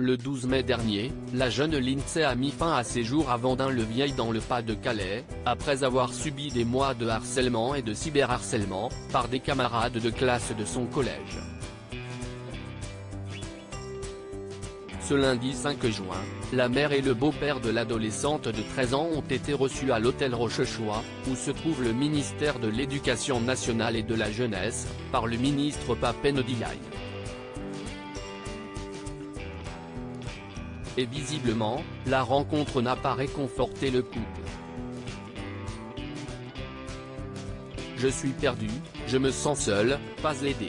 Le 12 mai dernier, la jeune Lindsay a mis fin à ses jours à Vendin-le-Vieil dans le Pas-de-Calais, après avoir subi des mois de harcèlement et de cyberharcèlement, par des camarades de classe de son collège. Ce lundi 5 juin, la mère et le beau-père de l'adolescente de 13 ans ont été reçus à l'hôtel Rochechouart, où se trouve le ministère de l'Éducation nationale et de la jeunesse, par le ministre Pape Ndiaye. Et visiblement, la rencontre n'a pas réconforté le couple. Je suis perdu, je me sens seul, pas aidé.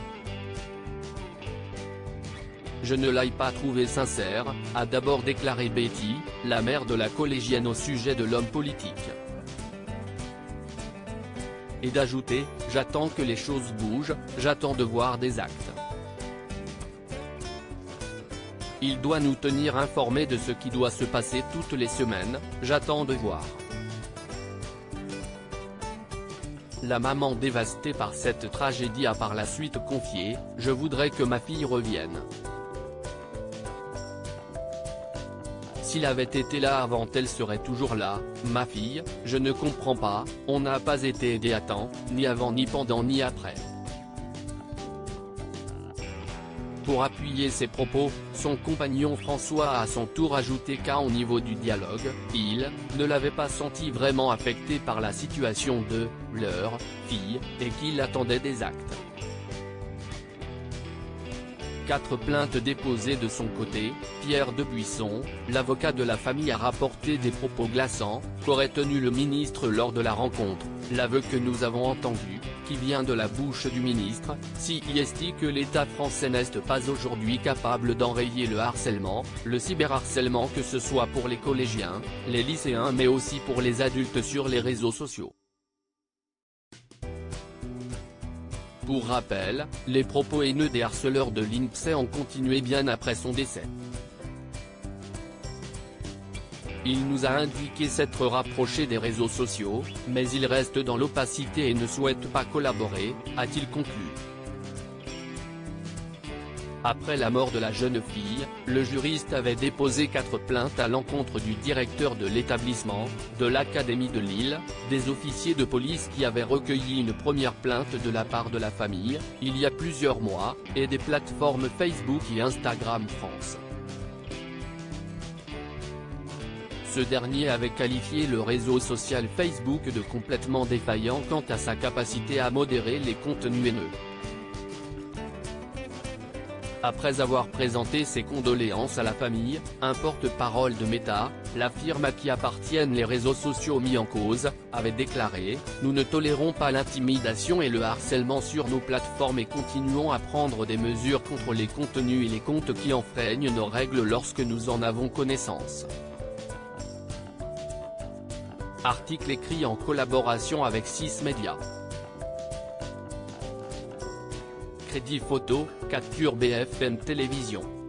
Je ne l'ai pas trouvé sincère, a d'abord déclaré Betty, la mère de la collégienne au sujet de l'homme politique. Et d'ajouter, j'attends que les choses bougent, j'attends de voir des actes. Il doit nous tenir informés de ce qui doit se passer toutes les semaines, j'attends de voir. La maman dévastée par cette tragédie a par la suite confié, je voudrais que ma fille revienne. S'il avait été là avant, elle serait toujours là, ma fille, je ne comprends pas, on n'a pas été aidé à temps, ni avant ni pendant ni après. Pour appuyer ses propos, son compagnon François a à son tour ajouté qu'au niveau du dialogue, il ne l'avait pas senti vraiment affecté par la situation de leur fille, et qu'il attendait des actes. 4 plaintes déposées de son côté, Pierre Debuisson, l'avocat de la famille, a rapporté des propos glaçants, qu'aurait tenu le ministre lors de la rencontre, l'aveu que nous avons entendu, qui vient de la bouche du ministre, si est que l'État français n'est pas aujourd'hui capable d'enrayer le harcèlement, le cyberharcèlement, que ce soit pour les collégiens, les lycéens mais aussi pour les adultes sur les réseaux sociaux. Pour rappel, les propos haineux des harceleurs de Lindsay ont continué bien après son décès. Il nous a indiqué s'être rapproché des réseaux sociaux, mais il reste dans l'opacité et ne souhaite pas collaborer, a-t-il conclu. Après la mort de la jeune fille, le juriste avait déposé 4 plaintes à l'encontre du directeur de l'établissement, de l'Académie de Lille, des officiers de police qui avaient recueilli une première plainte de la part de la famille, il y a plusieurs mois, et des plateformes Facebook et Instagram France. Ce dernier avait qualifié le réseau social Facebook de complètement défaillant quant à sa capacité à modérer les contenus haineux. Après avoir présenté ses condoléances à la famille, un porte-parole de Meta, la firme à qui appartiennent les réseaux sociaux mis en cause, avait déclaré « Nous ne tolérons pas l'intimidation et le harcèlement sur nos plateformes et continuons à prendre des mesures contre les contenus et les comptes qui enfreignent nos règles lorsque nous en avons connaissance. » Article écrit en collaboration avec 6 médias. Crédit photo, capture BFM Télévision.